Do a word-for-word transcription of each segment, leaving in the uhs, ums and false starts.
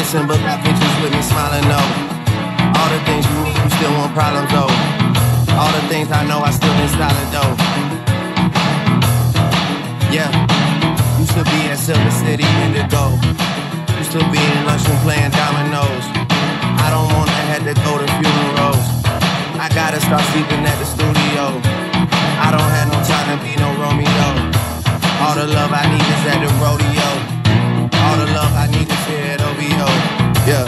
missing, but got pictures with me smiling, no. All the things you need, you still want problems, though. All the things I know, I still been silent, though. Yeah, used to be at Silver City, Indigo. Used to be in lunchroom playing dominoes. I don't wanna have to go to funerals. I gotta start sleeping at the studio. I don't have no time to be no Romeo. All the love I need is at the rodeo. All the love I need is here at O V O. Yeah.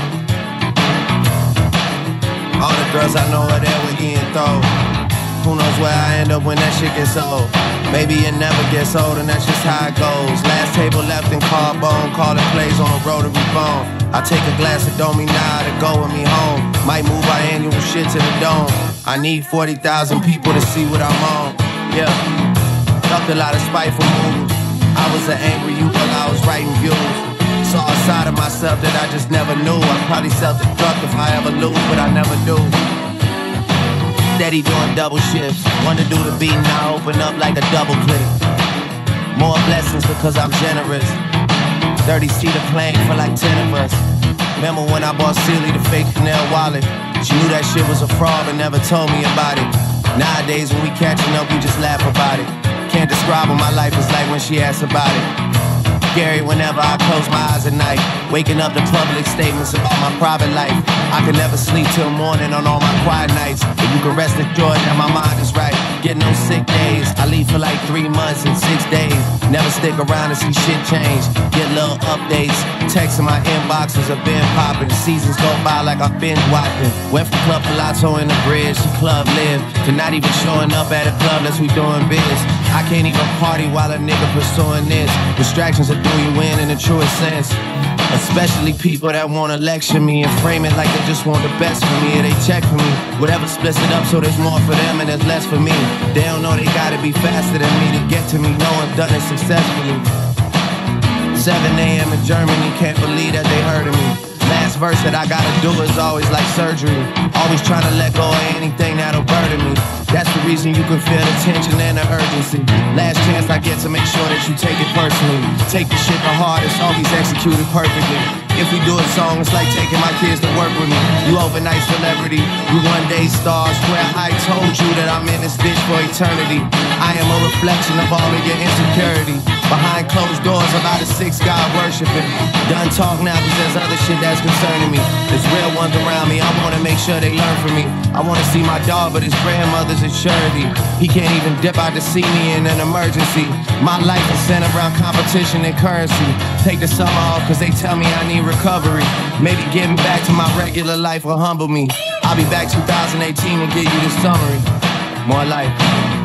All the girls I know are there with Ian Throw. Who knows where I end up when that shit gets old? Maybe it never gets old and that's just how it goes. Last table left in carbone, calling plays on a rotary phone. I take a glass of Domi now to go with me home. Might move our annual shit to the dome. I need forty thousand people to see what I'm on. Yeah, ducked a lot of spiteful moves. I was an angry youth while I was writing views. Saw a side of myself that I just never knew. I probably self-destruct if I ever lose, but I never do. Steady doing double shifts. Want to do the beat now, open up like a double clip. More blessings because I'm generous. thirty-seater plane for like ten of us. Remember when I bought Celie the fake Chanel wallet? She knew that shit was a fraud but never told me about it. Nowadays when we catching up, we just laugh about it. Can't describe what my life is like when she asks about it. Scary whenever I close my eyes at night. Waking up to public statements about my private life. I can never sleep till morning on all my quiet nights. But you can rest assured that my mind is right. Get no sick days. I leave for like three months and six days. Never stick around to see shit change. Get little updates. Texts in my inboxes have been popping. Seasons go by like I've been watching. Went from Club Palazzo in the bridge to Club Live. To not even showing up at a club unless we doing biz. I can't even party while a nigga pursuing this. Distractions are do you in in the truest sense. Especially people that wanna lecture me and frame it like they just want the best for me, or they check for me. Whatever splits it up so there's more for them and there's less for me. They don't know they gotta be faster than me to get to me. No one's done it successfully. seven A M in Germany, can't believe that they heard of me. Last verse that I gotta do is always like surgery. Always trying to let go of anything that'll burden me. That's the reason you can feel the tension and the urgency. Last chance I get to make sure that you take it personally. Take the shit to heart, it's always executed perfectly. If we do a song, it's like taking my kids to work with me. You overnight celebrity, you one day star. Swear I told you that I'm in this bitch for eternity. I am a reflection of all of your insecurity. Behind closed doors, about a six God worshiping. Done talk now cause there's other shit that's concerning me. There's real ones around me, I wanna make sure they learn from me. I wanna see my dog, but his grandmother's a surety. He can't even dip out to see me in an emergency. My life is centered around competition and currency. Take the summer off cause they tell me I need recovery. Maybe getting back to my regular life will humble me. I'll be back two thousand eighteen and give you the summary. More life.